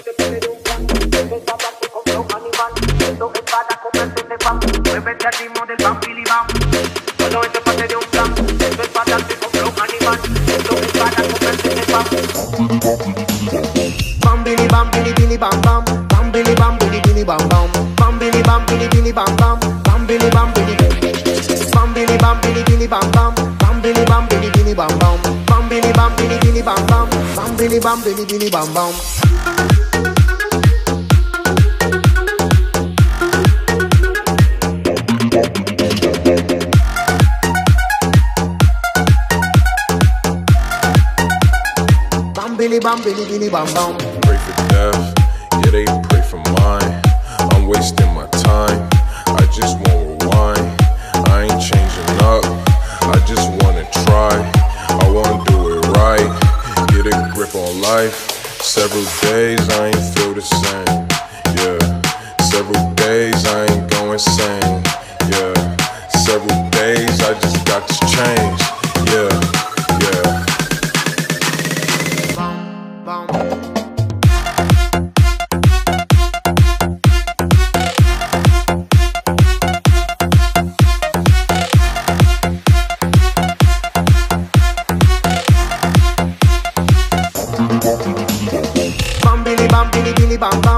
te pone de un plan. Esto es para que compre un animal. Esto es para comerte de pan. Muévete al ritmo del bam, bili bam. Todo esto es parte de un plan. Esto es para que compre un animal. Esto es para comerte de pan. Bam, bili bam, bili bili bam bam. Bam, bili bam, bili bili bam bam. Bam, bili bam, bili bili bam bam. Bam, bili bam, bili bam, bili bam, bili bili bam bam. Bam, bili bam, bili bili bam bam. Bam, bili bam, bili bili bam bam. Bam, bili bam, bili bili bam bam. Billy bam, billy billy bam bam. Pray for death, yeah they pray for mine. I'm wasting my time, I just won't rewind. I ain't changing up, I just wanna try. I wanna do it right, get a grip on life. Several days I ain't feel the same, yeah. Several days I ain't going insane, yeah. Several days I just got to change, yeah, yeah. Bam, billy bam, billy billy bam bam.